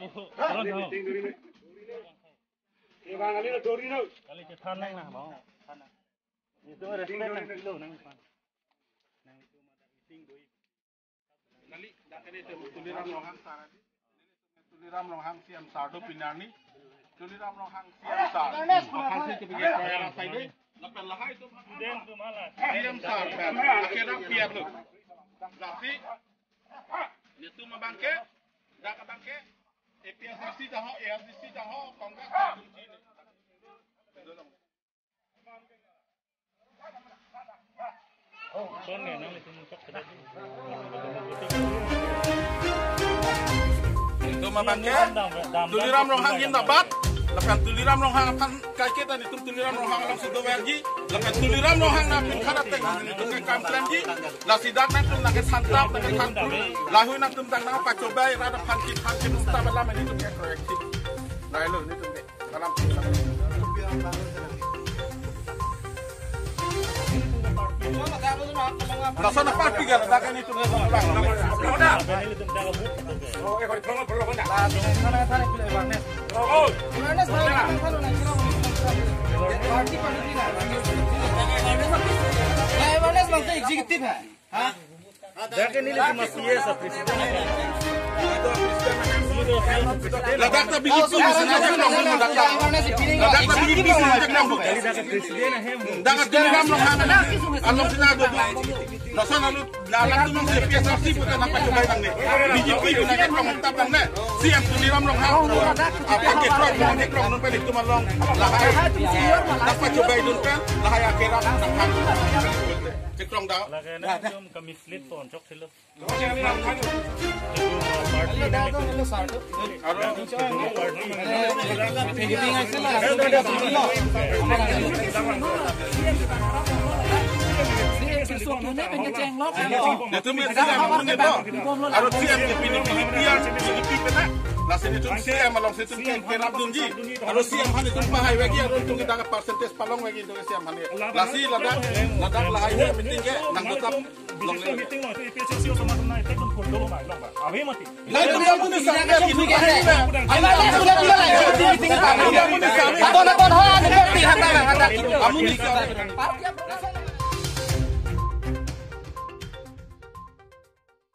Bang Ali lah dori no. Kali cetan nang lah mau. Itu respect nang kilo nang pan. Nang itu mata meeting doi. Kali dak kene tuliram longhang saradi. Tuliram longhang siam sardo pinani. Tuliram longhang siam sar. Hasil tu pergi kaya sai doi. Lapan lahai tu. Den tu malah. Siam sar. Akhirnya piar lu. Berarti itu mabangke. Dak bangke. APSC dah ho, ARDC dah ho, Kongres kunci ni. Oh, kon ni nang itu muncak tadi. Itu mabangke. Tuliram longhang yin dapat. Lepas tuliram longhang akan kai kita ni tuliram longhang alam sudah berji. Lepas tuliram longhang nak pindah tengah itu ke kampilan ji. Lah sidak nak tum nak santap nak kantul. Lahu nak tum tang nak pacobai rada pankit umta balam ini tu ke proyeksi. Nah lu ni tu ke dalam Rasa nak parti kan? Tak kan itu bang. Sudah. Oh, kalau perlu kan? Sana pilih bang Nes. Oh, Nes bang. Parti parti lah. Bang Nes bang tu eksekutif है. हाँ? Jangan ini cuma CS presiden. Ladak tak bilik tu sebenarnya nong ladak. Ladak tak bilik tu sebenarnya nong. Kali dah presiden hem. Dapat tuliram nong hana. Alam sinago. Rasa lalu lalat tu nong CPS saksi pun nak pakai bang ni. BJP tu nak komentar bang ni. Siap tuliram nong hana. Apa kekrong nong pelik tu malong. Lahai. Dapat coba itu kan. Lahai akhirat nong hana. Kekrong dah. Lagana tu kami split pun cok silo. Ali dah tu melu sardo. Meeting aja lah. Itu harus siap dipilih biar pena. Lasin itu siap malam situ kerap dunji. Harus siap hani itu pahai lagi harus tunggu dapat persentas palong lagi itu siap hani. Lasi ladak lahai meeting ke nang tetap long meeting itu IPCC sama naik itu pun dulu mai long ba. Abi mati. Lain tu yang punya sangat ini kan. Anak sudah meeting apa? Atau nak ha nak pergi hantar. Amun